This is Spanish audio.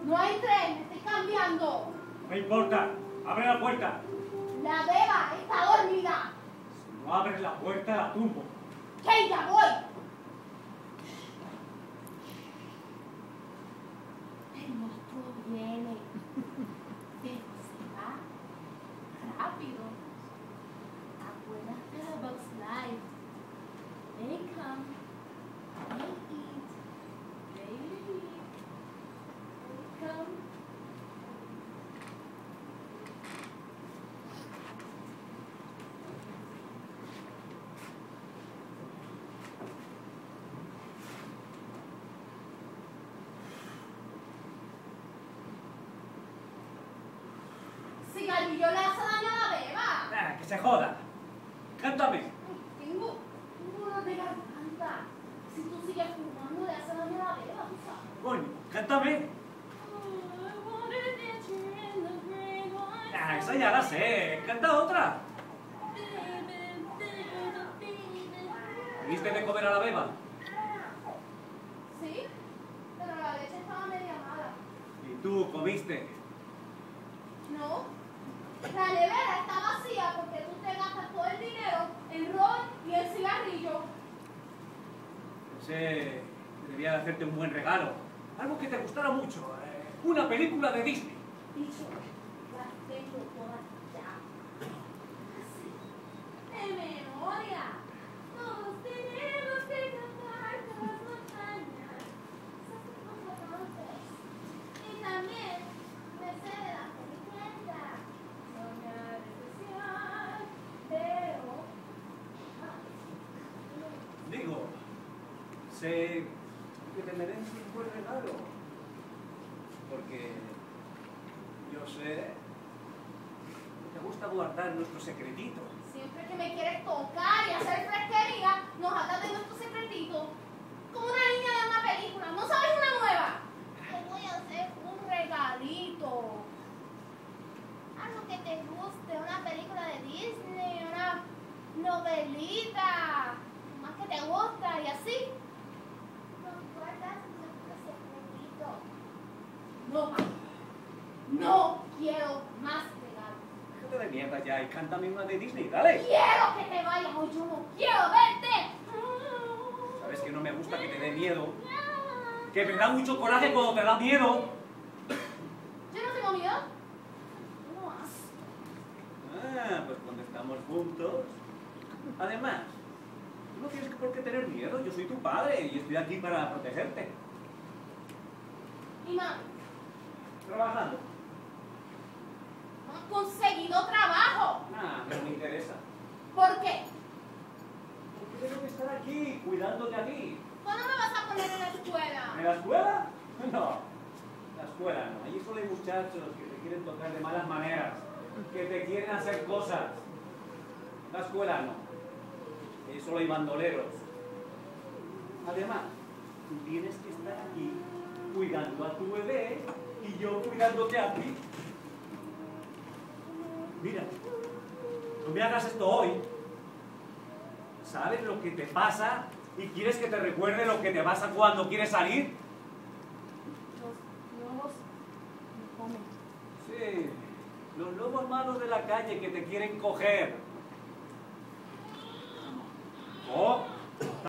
No hay tren, me estoy cambiando. No importa, abre la puerta. La beba está dormida. Si no abres la puerta, la tumbo. ¡Que ya voy! El monstruo viene. Pero se va rápido. Acuérdate de Bugs Life. They come, they eat, they leave, they come. Si Galvillo le hace daño a la beba. Que se joda. Cántame. Tengo una de garganta. Si tú sigues fumando, le hace daño a la beba, tú sabes. Coño, cántame. Esa ya la sé. Canta otra. ¿Viste de comer a la beba? Sí, pero la leche estaba media mala. ¿Y tú comiste? No, la nevera está vacía porque tú te gastas todo el dinero en ron y en cigarrillo. Pensé que debía de hacerte un buen regalo. Algo que te gustara mucho. Una película de Disney. Dicho, las tengo todas ya. Así, de memoria. Todos tenemos que cantar las montañas. Esas cosas. Y también me sé de las películas. Soñar especial, pero... Digo, sé que te mereces un buen regalo. Porque yo sé que te gusta guardar nuestro secretito. Siempre que me quieres tocar y hacer fresquería, nos atas de nuestro secretito. Como una niña de una película. ¿No sabes una nueva? Te voy a hacer un regalito. Algo que te guste, una película de Disney, una novelita, más que te gusta y así. Nos guardas nuestro secretito. No más. No quiero más regalos. Déjate de mierda ya y cántame una de Disney, dale. Quiero que te vayas o yo no quiero verte. Sabes que no me gusta que te dé miedo. Que me da mucho coraje cuando te da miedo. Yo no tengo miedo. No más. Pues cuando estamos juntos. Además, tú no tienes por qué tener miedo. Yo soy tu padre y estoy aquí para protegerte. Y mami, Trabajando. no has conseguido trabajo. No me interesa. ¿Por qué? Porque tengo que estar aquí, cuidándote a ti. ¿Cuándo me vas a poner en la escuela? ¿En la escuela? No. La escuela no. Allí solo hay muchachos que te quieren tocar de malas maneras. Que te quieren hacer cosas. La escuela no. Allí solo hay bandoleros. Además, tú tienes que estar aquí cuidando a tu bebé y yo cuidándote a ti. Mira, no me hagas esto hoy. ¿Sabes lo que te pasa? ¿Y quieres que te recuerde lo que te pasa cuando quieres salir? Los lobos me comen. Sí, los lobos malos de la calle que te quieren coger. Oh,